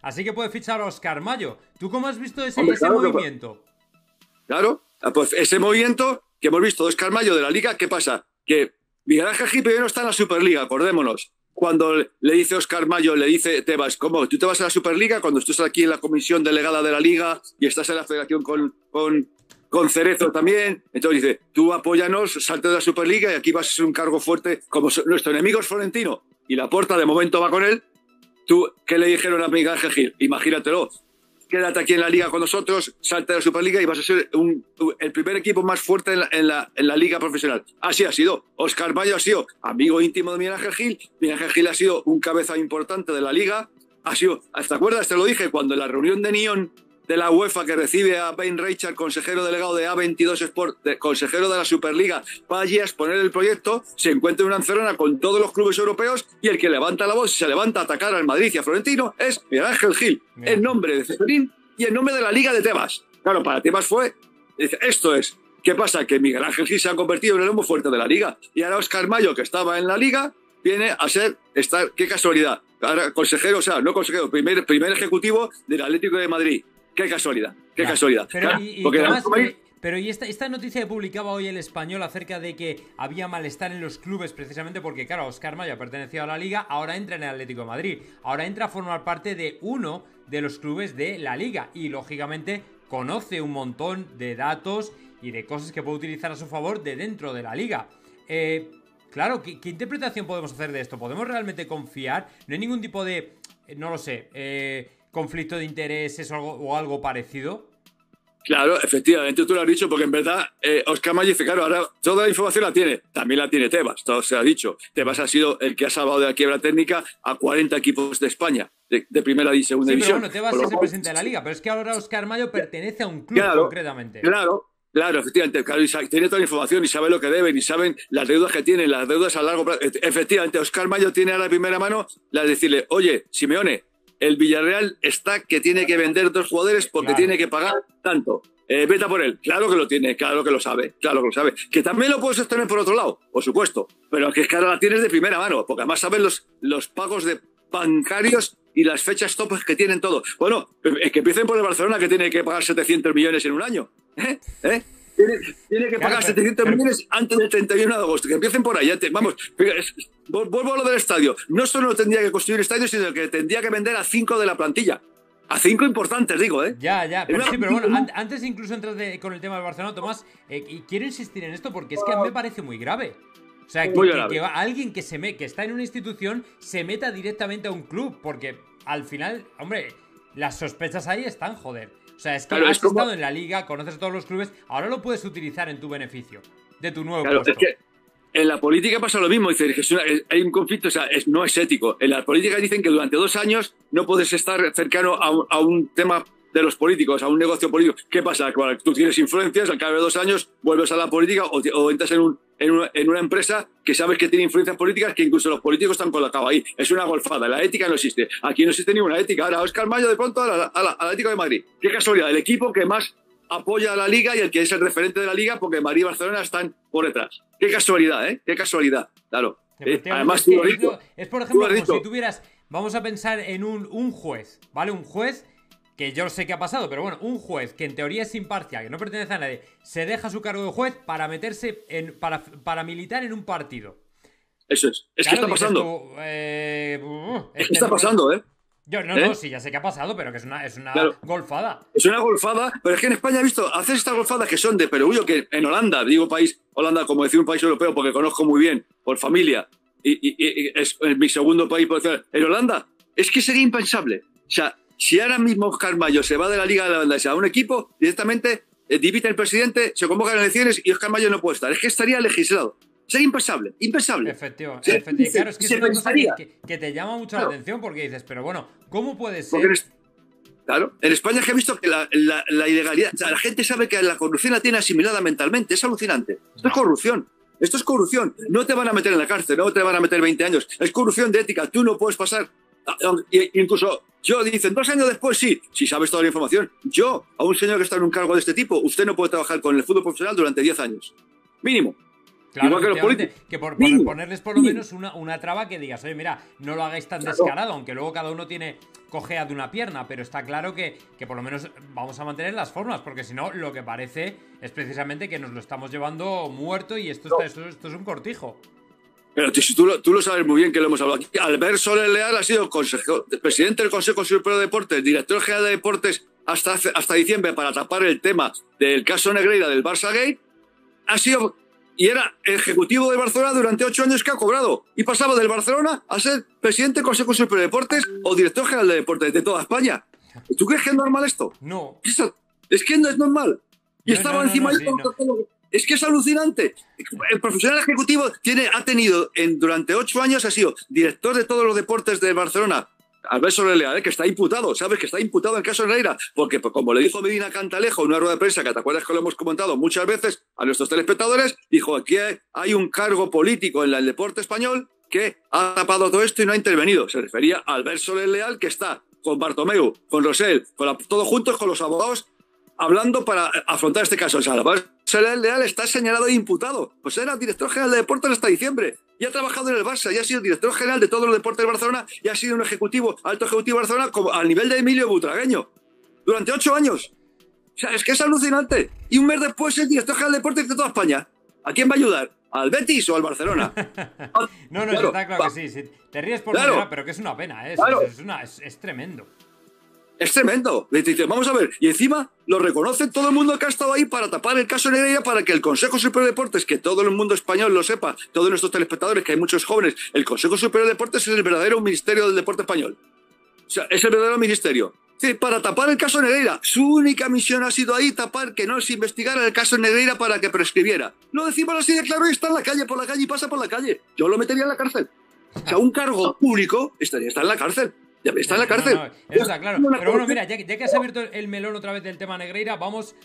Así que puede fichar a Óscar Mayo. ¿Tú cómo has visto ese Claro, movimiento? Claro, pues ese movimiento que hemos visto de Óscar Mayo de la Liga, ¿qué pasa? Que Miguel Ángel Gil primero está en la Superliga, acordémonos. Cuando le dice Óscar Mayo, le dice Tebas, ¿cómo? ¿Tú te vas a la Superliga cuando tú estás aquí en la comisión delegada de la Liga y estás en la federación con Cerezo también? Entonces dice, tú apóyanos, salte de la Superliga y aquí vas a ser un cargo fuerte. Como nuestro enemigo es Florentino y Laporta de momento va con él, ¿tú qué le dijeron a Miguel Ángel Gil? Imagínatelo. Quédate aquí en la Liga con nosotros, salte de la Superliga y vas a ser el primer equipo más fuerte en la Liga profesional. Así ha sido. Óscar Mayo ha sido amigo íntimo de Miguel Ángel Gil. Miguel Ángel Gil ha sido un cabeza importante de la Liga. Ha sido, ¿te acuerdas? Te lo dije, cuando en la reunión de Nyon de la UEFA que recibe a Ben Reichard, consejero delegado de A22 Sport, consejero de la Superliga, va allí a exponer el proyecto, se encuentra en una encerrona con todos los clubes europeos y el que levanta la voz y se levanta a atacar al Madrid y a Florentino es Miguel Ángel Gil, en nombre de Ceferín y en nombre de la Liga de Tebas. Claro, para Tebas fue, esto es, ¿qué pasa? Que Miguel Ángel Gil se ha convertido en el hombre fuerte de la Liga y ahora Óscar Mayo, que estaba en la Liga, viene a ser, qué casualidad, ahora consejero, o sea, no consejero, primer ejecutivo del Atlético de Madrid. Qué casualidad, qué casualidad. Pero, claro, pero esta noticia que publicaba hoy El Español acerca de que había malestar en los clubes precisamente porque, claro, Óscar Mayo pertenecía a la Liga, ahora entra en el Atlético de Madrid, ahora entra a formar parte de uno de los clubes de la Liga y, lógicamente, conoce un montón de datos y de cosas que puede utilizar a su favor de dentro de la Liga. Claro, ¿qué interpretación podemos hacer de esto? ¿Podemos realmente confiar? No hay ningún tipo de, no lo sé, conflicto de intereses o algo parecido. Claro, efectivamente, tú lo has dicho, porque en verdad Óscar Mayo dice, claro, ahora toda la información la tiene, también la tiene Tebas, todo se ha dicho. Tebas ha sido el que ha salvado de la quiebra técnica a 40 equipos de España, de primera y segunda división. Pero bueno, Tebas es el presidente de la Liga, pero es que ahora Óscar Mayo pertenece a un club concretamente. Claro, efectivamente, claro, y tiene toda la información y sabe lo que deben y saben las deudas que tienen, las deudas a largo plazo. Efectivamente, Óscar Mayo tiene ahora de primera mano la de decirle, oye, Simeone, el Villarreal está que tiene que vender 2 jugadores porque tiene que pagar tanto. Vete a por él. Claro que lo tiene, claro que lo sabe, Que también lo puedes sostener por otro lado, por supuesto, pero que es que ahora la tienes de primera mano, porque además saben los pagos de bancarios y las fechas topes que tienen todo. Bueno, que empiecen por el Barcelona, que tiene que pagar 700 millones en un año. Tiene que pagar 700 millones antes del 31 de agosto. Que empiecen por ahí. Vamos, vuelvo a lo del estadio. No solo tendría que construir estadio, sino que tendría que vender a 5 de la plantilla. A 5 importantes, digo, ¿eh? Ya, pero sí, pero bueno, antes incluso entras con el tema del Barcelona, Tomás, y quiero insistir en esto porque es que a mí me parece muy grave. O sea, que alguien que está en una institución se meta directamente a un club, porque al final, hombre, las sospechas ahí están, joder. O sea, es que has estado en la Liga, conoces a todos los clubes, ahora lo puedes utilizar en tu beneficio, de tu nuevo puesto. Es que en la política pasa lo mismo, dicen que hay un conflicto, o sea, no es ético. En la política dicen que durante 2 años no puedes estar cercano a un tema de los políticos, a un negocio político. ¿Qué pasa? Cuando tú tienes influencias, al cabo de 2 años vuelves a la política o entras en una empresa que sabes que tiene influencias políticas, que incluso los políticos están colocados ahí. Es una golfada, la ética no existe. Aquí no existe ninguna ética. Ahora Óscar Mayo de pronto al Atlético de Madrid. Qué casualidad, el equipo que más apoya a la Liga y el que es el referente de la Liga, porque Madrid y Barcelona están por detrás. Qué casualidad, ¿eh? Qué casualidad, claro. Además, es por ejemplo como si tuvieras, vamos a pensar en un juez, ¿vale? Un juez que yo sé que ha pasado, pero bueno, un juez que en teoría es imparcial, que no pertenece a nadie, se deja su cargo de juez para meterse para militar en un partido. Eso es. Es claro, que está pasando. Es que está pasando, ¿eh? No, sí, ya sé que ha pasado, pero que es una golfada. Es una golfada, pero es que en España he visto hacer estas golfadas que son de perogrullo, que en Holanda, digo país, Holanda, como decir un país europeo, porque conozco muy bien, por familia, y es mi segundo país, por decir, en Holanda, es que sería impensable. O sea, si ahora mismo Óscar Mayo se va de la Liga Holandesa a un equipo, directamente dimite el presidente, se convocan elecciones y Óscar Mayo no puede estar. Es que estaría legislado. Sería impensable, impensable. Efectivamente. Claro, es que es una cosa que te llama mucho la atención porque dices, pero bueno, ¿cómo puede ser? Claro, en España es que he visto que la ilegalidad, o sea, la gente sabe que la corrupción la tiene asimilada mentalmente, es alucinante. Esto es corrupción. Esto es corrupción. No te van a meter en la cárcel, no te van a meter 20 años. Es corrupción de ética. Tú no puedes pasar. Incluso dicen 2 años después, sí, si sabes toda la información. A un señor que está en un cargo de este tipo, usted no puede trabajar con el fútbol profesional durante 10 años. Mínimo. Claro, igual que los políticos. que por Mínimo, ponerles por lo menos una traba que digas, oye, mira, no lo hagáis tan descarado, aunque luego cada uno tiene cojea de una pierna, pero está claro que por lo menos vamos a mantener las formas, porque si no, lo que parece es precisamente que nos lo estamos llevando muerto y esto es un cortijo. Pero tú lo sabes muy bien que lo hemos hablado aquí. Albert Soler Leal ha sido presidente del Consejo Superior de Deportes, director general de Deportes hasta diciembre para tapar el tema del caso Negreira del Barça Gate. Ha sido y era ejecutivo de Barcelona durante 8 años que ha cobrado. Y pasaba del Barcelona a ser presidente del Consejo Superior de Deportes o director general de Deportes de toda España. ¿Tú crees que es normal esto? No. Es que no es normal. Y no, estaba encima de todo. Es que es alucinante. El profesional ejecutivo ha tenido durante 8 años, ha sido director de todos los deportes de Barcelona. Albert Soler Leal, que está imputado, ¿sabes? Que está imputado en el caso Negreira, porque como le dijo Medina Cantalejo en una rueda de prensa, que te acuerdas que lo hemos comentado muchas veces a nuestros telespectadores, dijo, aquí hay un cargo político en el deporte español que ha tapado todo esto y no ha intervenido. Se refería a Albert Soler Leal, que está con Bartomeu, con Rosell, todos juntos con los abogados, hablando para afrontar este caso. O sea, Albert Soler Leal está señalado e imputado. Pues era director general de deportes hasta diciembre. Y ha trabajado en el Barça, y ha sido director general de todos los deportes de Barcelona, y ha sido un alto ejecutivo de Barcelona al nivel de Emilio Butragueño. Durante 8 años. O sea, es que es alucinante. Y un mes después es director general de deportes de toda España. ¿A quién va a ayudar? ¿Al Betis o al Barcelona? No, claro, está claro que sí. Te ríes por claro, pero que es una pena, ¿eh? Claro. Es tremendo. Es tremendo. Le dice, vamos a ver. Y encima lo reconoce todo el mundo que ha estado ahí para tapar el caso Negreira, para que el Consejo Superior de Deportes, que todo el mundo español lo sepa, todos nuestros telespectadores, que hay muchos jóvenes, el Consejo Superior de Deportes es el verdadero ministerio del deporte español. O sea, es el verdadero ministerio. Sí, para tapar el caso Negreira. Su única misión ha sido ahí tapar que no se investigara el caso Negreira para que prescribiera. Lo decimos así de claro y está en la calle, por la calle y pasa por la calle. Yo lo metería en la cárcel. O sea, un cargo público está en la cárcel. Está en la cárcel. No, eso está claro. Pero bueno, mira, ya que has abierto el melón otra vez del tema Negreira, vamos